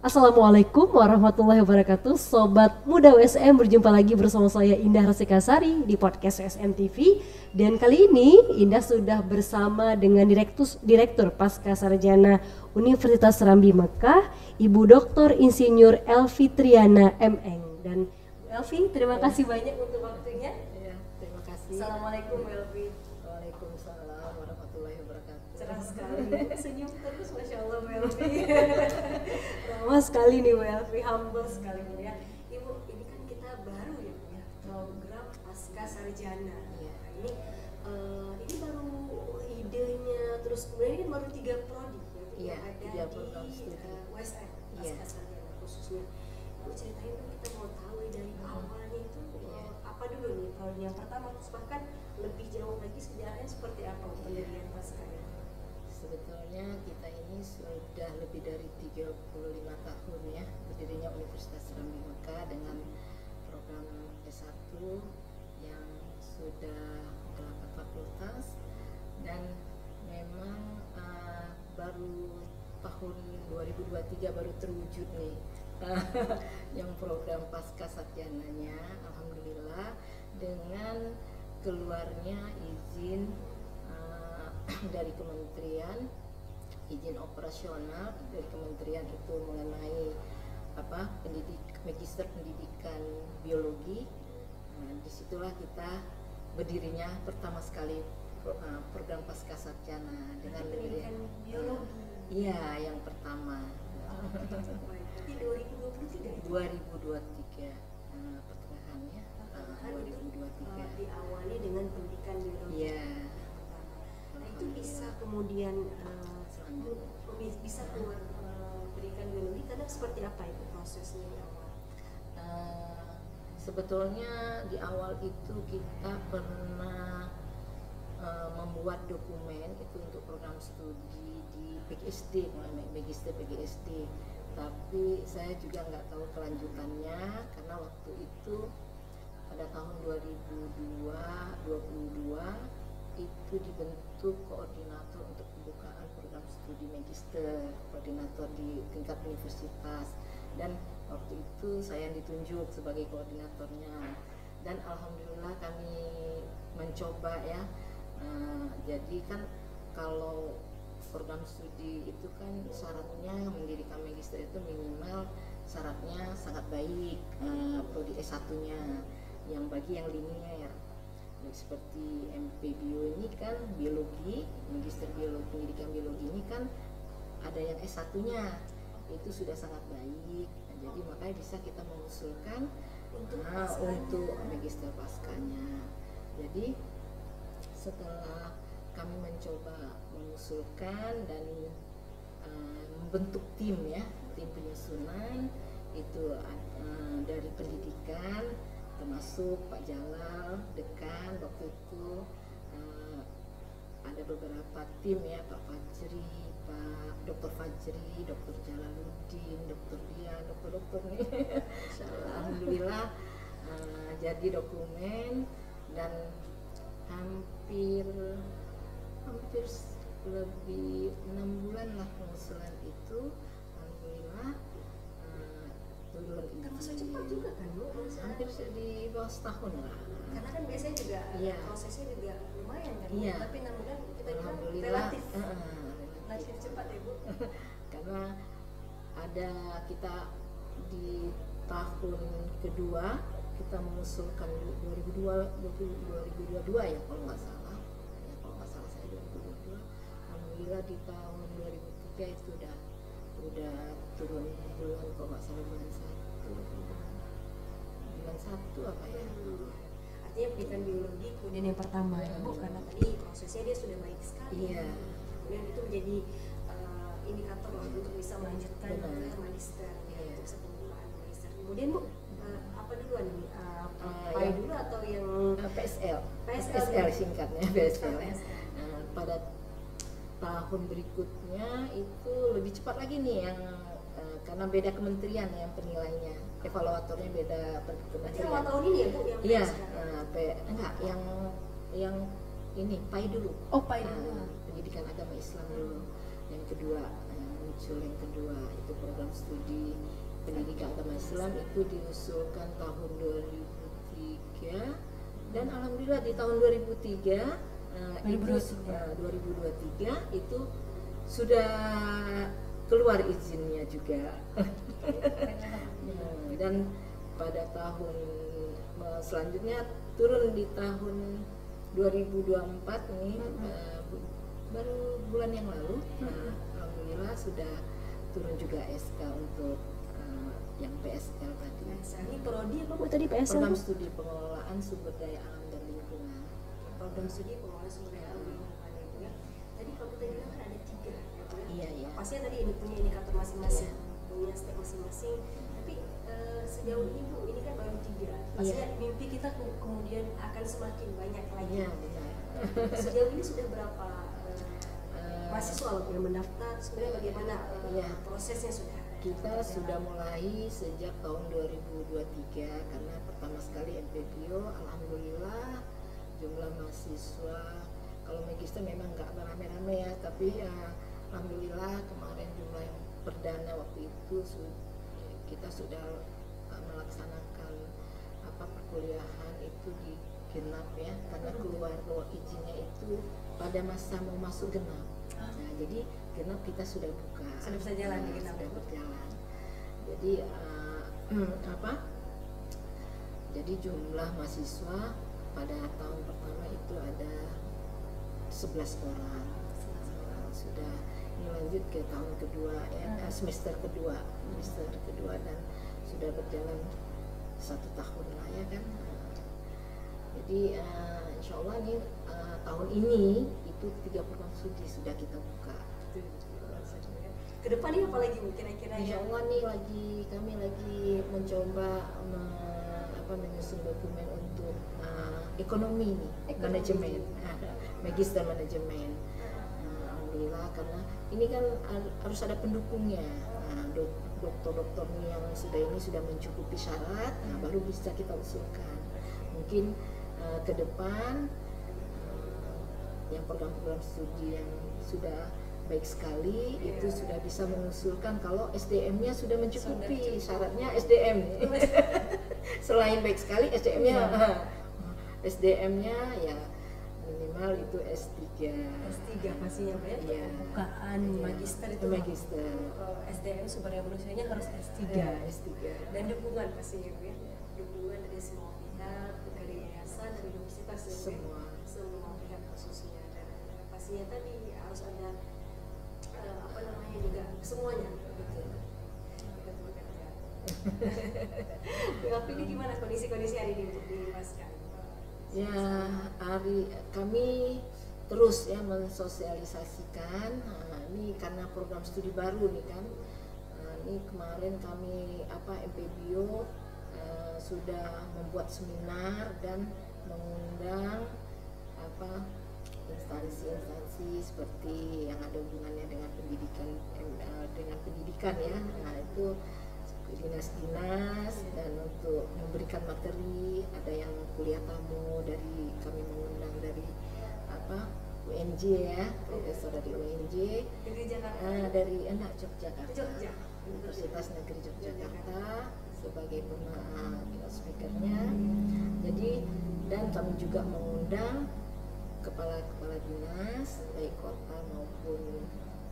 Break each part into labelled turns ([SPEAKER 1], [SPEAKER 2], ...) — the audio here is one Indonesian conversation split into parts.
[SPEAKER 1] Assalamualaikum warahmatullahi wabarakatuh. Sobat Muda WSM, berjumpa lagi bersama saya Indah Rasikasari di podcast WSM TV. Dan kali ini Indah sudah bersama dengan Direktur Pasca Sarjana Universitas Serambi Mekah, Ibu Dr. Insinyur Elvi Triana M.Eng. Dan Elvi, terima kasih banyak untuk waktunya.
[SPEAKER 2] Ya, terima kasih.
[SPEAKER 1] Assalamualaikum Elvi.
[SPEAKER 2] Waalaikumsalam warahmatullahi wabarakatuh.
[SPEAKER 1] Cerah sekali, senyum terus, Masya Allah Elvi. Ramah sekali nih Elvi, humble sekali ya. Ibu, ini kan kita baru ya, program Pasca Sarjana.
[SPEAKER 2] Ya.
[SPEAKER 1] Ini baru idenya, terus kemudian ini baru 3 prodi
[SPEAKER 2] Iya,
[SPEAKER 1] yang ada
[SPEAKER 2] 3 program
[SPEAKER 1] di
[SPEAKER 2] studi.
[SPEAKER 1] USM,
[SPEAKER 2] Iya.
[SPEAKER 1] Pasca Sarjana khususnya. Ibu ceritain dong, kita mau tahu dari awalnya itu apa dulu nih prodi yang pertama, terus bahkan lebih jauh lagi sejarahnya seperti apa pendirian Pasca ya?
[SPEAKER 2] Sebetulnya kita ini sudah lebih dari 35 tahun ya berdirinya Universitas Serambi Mekah dengan program S1 yang sudah 8 fakultas, dan memang baru tahun 2023 baru terwujud nih yang program Pasca Sarjananya, alhamdulillah, dengan keluarnya izin dari kementerian, izin operasional dari kementerian itu mengenai magister pendidikan biologi. Disitulah kita berdirinya pertama sekali program Pasca Sarjana dengan
[SPEAKER 1] pendidikan biologi.
[SPEAKER 2] Iya, yang pertama.
[SPEAKER 1] Berarti 2023
[SPEAKER 2] pertengahannya,
[SPEAKER 1] itu
[SPEAKER 2] 2023.
[SPEAKER 1] diawali dengan pendidikan biologi.
[SPEAKER 2] Iya.
[SPEAKER 1] Nah itu bisa kemudian bisa keluar pendidikan biologi karena seperti apa itu prosesnya di awal?
[SPEAKER 2] Sebetulnya di awal itu kita pernah membuat dokumen itu untuk program studi di PGSD, magister PGSD, tapi saya juga nggak tahu kelanjutannya karena waktu itu pada tahun 2022 itu dibentuk koordinator untuk pembukaan program studi magister, koordinator di tingkat universitas, dan waktu itu saya ditunjuk sebagai koordinatornya, dan alhamdulillah kami mencoba ya. Jadi kan kalau program studi itu kan syaratnya mendirikan magister itu minimal syaratnya sangat baik, prodi S1-nya yang bagi yang linier seperti MP Bio ini kan biologi, magister biologi, pendidikan biologi ini kan ada yang S1-nya itu sudah sangat baik. Jadi makanya bisa kita mengusulkan untuk magister paskanya. Jadi setelah kami mencoba mengusulkan dan membentuk tim ya, tim penyusunan itu dari pendidikan, termasuk Pak Jalal, dekan waktu itu, ada beberapa tim ya, Pak Fajri, Pak Dr. Fajri, Dr. Jalaluddin, Dr. Dian, dokter nih. Alhamdulillah jadi dokumen, dan hampir lebih 6 bulan lah pengusulan itu, alhamdulillah turun.
[SPEAKER 1] Termasuk cepat juga kan Bu?
[SPEAKER 2] Hampir di bawah setahun lah.
[SPEAKER 1] Karena kan biasanya juga prosesnya juga lumayan kan, tapi 6 bulan kita bilang relatif cepat ya Bu.
[SPEAKER 2] Karena ada kita di tahun kedua kita mengusulkan 2022 ya kalau nggak salah, saya 2022. Alhamdulillah di tahun 2003 itu udah turun bulan, kalau nggak salah bulan 1 apa ya.
[SPEAKER 1] Artinya pendidikan biologi kemudian yang pertama ya Bu, karena tadi prosesnya dia sudah baik sekali.
[SPEAKER 2] Iya.
[SPEAKER 1] Kemudian itu menjadi indikator lah untuk bisa melanjutkan ke magister, untuk bisa pembukaan magister. Kemudian Bu, apa duluan nih? PAI dulu atau yang
[SPEAKER 2] PSL singkatnya, PSL. Pada tahun berikutnya itu lebih cepat lagi nih yang karena beda kementerian yang penilainya, evaluatornya beda kementerian.
[SPEAKER 1] Berarti tahun ini ya Bu yang
[SPEAKER 2] iya, enggak yang ini PAI dulu.
[SPEAKER 1] Oh, PAI dulu.
[SPEAKER 2] Pendidikan agama Islam dulu. Yang kedua muncul yang kedua itu program studi Pendidikan Agama Islam itu diusulkan tahun 2003, dan alhamdulillah di tahun 2003 2023 itu sudah keluar izinnya juga. Dan pada tahun selanjutnya turun di tahun 2024 nih, baru bulan yang lalu, alhamdulillah sudah turun juga SK untuk yang PSL tadi.
[SPEAKER 1] Ini prodi apa Bu tadi PSL?
[SPEAKER 2] Program Studi Pengelolaan Sumber Daya Alam dan Lingkungan.
[SPEAKER 1] Program Studi Pengelolaan Sumber Daya Alam dan Lingkungan ya. Tadi kalau tadi bilang kan ada 3 ya Bu.
[SPEAKER 2] Iya, iya.
[SPEAKER 1] Pastinya tadi ini punya indikator masing-masing, punya step masing-masing. Tapi sejauh ini Bu, ini kan baru 3. Pastinya mimpi kita kemudian akan semakin banyak lagi.
[SPEAKER 2] Iya, benar.
[SPEAKER 1] Sejauh ini sudah berapa mahasiswa yang mendaftar? Sebenarnya bagaimana prosesnya sudah?
[SPEAKER 2] Kita sudah mulai sejak tahun 2023 karena pertama sekali MPBio, alhamdulillah jumlah mahasiswa, kalau magister memang nggak beramai-ramai ya, tapi alhamdulillah kemarin jumlah yang perdana waktu itu kita sudah melaksanakan perkuliahan itu di genap ya, karena keluar izinnya itu pada masa mau masuk genap. Nah, jadi genap kita sudah buka.
[SPEAKER 1] Sudah bisa jalan di genap.
[SPEAKER 2] Sudah berjalan. Jadi jadi jumlah mahasiswa pada tahun pertama itu ada 11 orang. Sudah ini lanjut ke tahun kedua ya, semester kedua dan sudah berjalan 1 tahun lah ya kan. Jadi insya Allah nih tahun ini itu 3 program studi sudah kita buka.
[SPEAKER 1] Kedepannya apa lagi Bu kira-kira?
[SPEAKER 2] Insya Allah nih kami lagi mencoba menyusun dokumen untuk ekonomi nih, manajemen, magister manajemen. Alhamdulillah karena ini kan harus ada pendukungnya. Dokter-dokter yang sudah mencukupi syarat, baru bisa kita usulkan. Mungkin ke depan yang program-program studi yang sudah baik sekali itu sudah bisa mengusulkan kalau SDM-nya sudah mencukupi syaratnya SDM. Selain baik sekali SDM-nya ya minimal itu S3
[SPEAKER 1] pastinya ya. Bukaan magister itu
[SPEAKER 2] magister.
[SPEAKER 1] SDM sumber daya manusianya harus S3.
[SPEAKER 2] S3.
[SPEAKER 1] Dan dukungan pastinya ya. Dukungan dari semua pihak, dari yayasan, dari universitas semua pihak khususnya, dan pastinya tadi harus ada juga semuanya betul. Tapi ini gimana kondisi hari ini untuk dimaskan?
[SPEAKER 2] Ya, kami terus ya mensosialisasikan. Ini karena program studi baru nih kan. Ini kemarin kami MPBio sudah membuat seminar dan mengundang instansi seperti yang ada hubungannya dengan pendidikan ya. Nah, itu dinas-dinas, dan untuk memberikan materi ada yang kuliah tamu dari kami mengundang dari UNJ ya, profesor dari UNJ
[SPEAKER 1] dari Jakarta,
[SPEAKER 2] dari Yogyakarta, Universitas Negeri Yogyakarta sebagai speakernya. Jadi dan kami juga mengundang kepala-kepala dinas baik kota maupun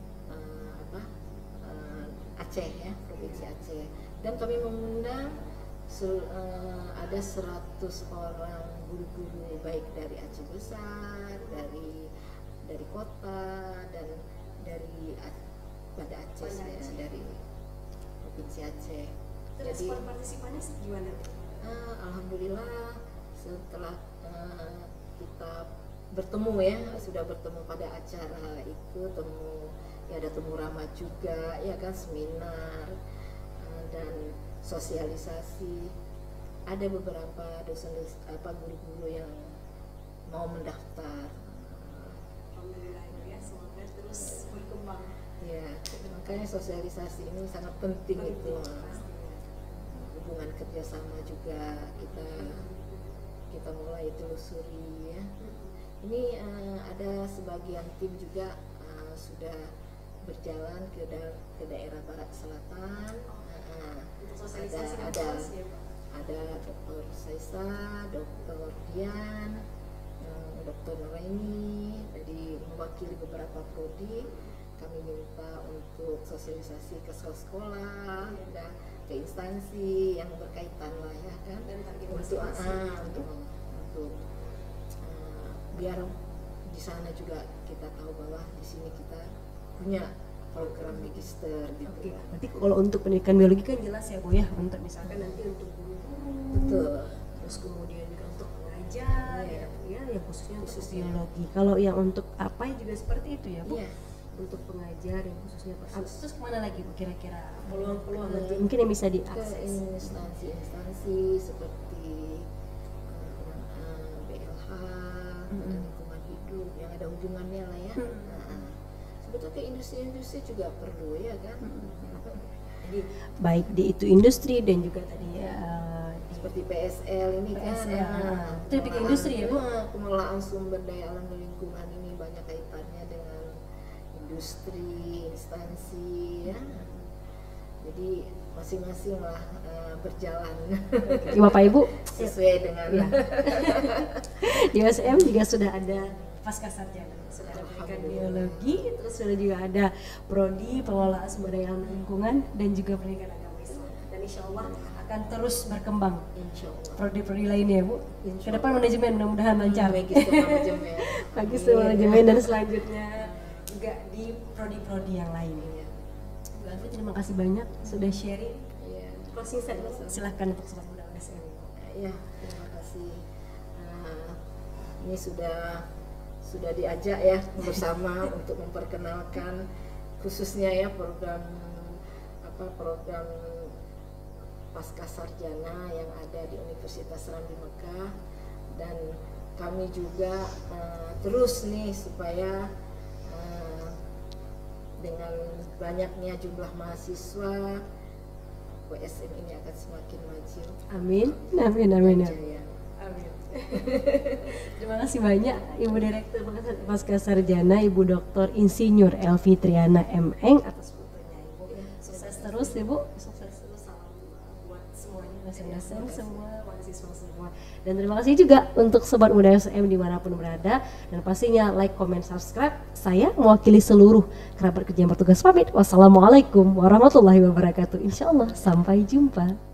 [SPEAKER 2] Aceh ya, provinsi Aceh, dan kami mengundang ada 100 orang guru-guru baik dari Aceh besar, dari kota, dan dari pada Aceh ya, dari provinsi Aceh.
[SPEAKER 1] Jadi partisipannya gimana?
[SPEAKER 2] Alhamdulillah setelah kita bertemu ya, sudah bertemu pada acara itu, ada temu ramah juga ya kan, seminar dan sosialisasi. Ada beberapa guru-guru yang mau mendaftar.
[SPEAKER 1] Alhamdulillah ya, semoga terus berkembang.
[SPEAKER 2] Ya, makanya sosialisasi ini sangat penting itu. Hubungan kerjasama juga kita mulai telusuri ya. Ini ada sebagian tim juga sudah berjalan ke daerah barat selatan, ada Dr. Saisa, Dr. Dian, Dr. Nuraini. Jadi mewakili beberapa prodi, kami minta untuk sosialisasi ke sekolah dan ke instansi yang berkaitan lah ya kan, untuk biar di sana juga kita tahu bahwa di sini kita punya program magister gitu.
[SPEAKER 1] Oke. Berarti kalau untuk pendidikan biologi kan jelas ya Bu ya, untuk misalkan nanti untuk guru,
[SPEAKER 2] betul,
[SPEAKER 1] terus kemudian juga untuk pengajar ya yang khususnya untuk biologi. Kalau yang untuk apa juga seperti itu ya Bu, untuk pengajar yang khususnya terus kemana lagi Bu kira-kira peluang-peluang nanti mungkin yang bisa diakses
[SPEAKER 2] ke instansi-instansi seperti BLH, lingkungan hidup yang ada hubungannya lah ya. Sebetulnya ke industri-industri juga perlu ya kan.
[SPEAKER 1] Jadi baik di itu industri dan juga tadi
[SPEAKER 2] seperti PSL ini
[SPEAKER 1] PSL,
[SPEAKER 2] kan.
[SPEAKER 1] Itu bikin industri ya Bu.
[SPEAKER 2] Pengelolaan sumber daya alam dan lingkungan ini banyak kaitannya dengan industri, instansi ya. Jadi masing-masing lah berjalan.
[SPEAKER 1] Bapak Ibu
[SPEAKER 2] sesuai dengan
[SPEAKER 1] di USM juga sudah ada pasca sarjana, sudah ada pendidikan biologi, terus sudah juga ada prodi pengelolaan sumber daya alam dan lingkungan dan juga pendidikan agama Islam. Dan insya Allah akan terus berkembang. Prodi-prodi lainnya Bu. Ke depan manajemen mudah-mudahan lancar. Magister manajemen dan selanjutnya juga di prodi-prodi yang lain. Bu Alfi, terima kasih banyak sudah sharing. Closing statement silahkan untuk Sobat Muda USM.
[SPEAKER 2] Ya, terima kasih. Ini sudah diajak ya bersama untuk memperkenalkan khususnya ya program pasca sarjana yang ada di Universitas Serambi Mekah, dan kami juga terus nih supaya dengan banyaknya jumlah mahasiswa USM ini akan semakin maju.
[SPEAKER 1] Amin. Amin.
[SPEAKER 2] Terima
[SPEAKER 1] kasih banyak Ibu Direktur Pasca Sarjana Ibu Dr. Insinyur Elvi Triana M.Eng atas fotonya Ibu. Sukses terus Ibu, sukses terus, salam buat semuanya, dosen-dosen semua, mahasiswa semua. Dan terima kasih juga untuk Sobat Muda USM dimanapun berada, dan pastinya like, comment, subscribe. Saya mewakili seluruh kerabat kerja yang bertugas pamit. Wassalamualaikum warahmatullahi wabarakatuh. Insyaallah sampai jumpa.